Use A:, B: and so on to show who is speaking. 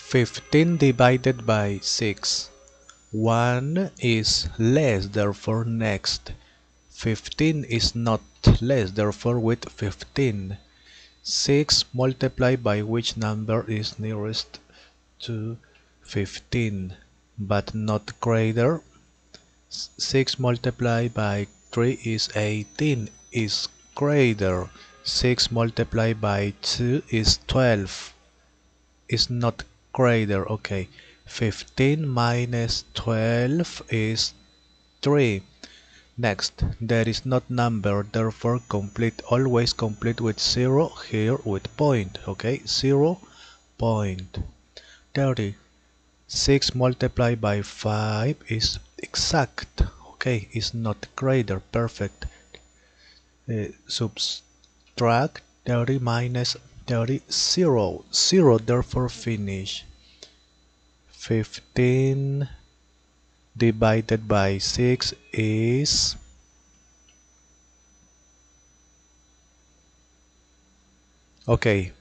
A: 15 divided by 6. 1 is less, therefore next. 15 is not less, therefore with 15. 6 multiplied by which number is nearest to 15, but not greater. 6 multiplied by 3 is 18, is greater. 6 multiplied by 2 is 12, is not greater. Okay, 15 minus 12 is 3. Next, there is not number, therefore complete, always complete with 0, here with point. Okay, 0 point. 30. 6 multiplied by 5 is exact. Okay, is not greater. Perfect. Subtract 30 minus 30, 0. 0, therefore finish. 15 divided by 6 is okay.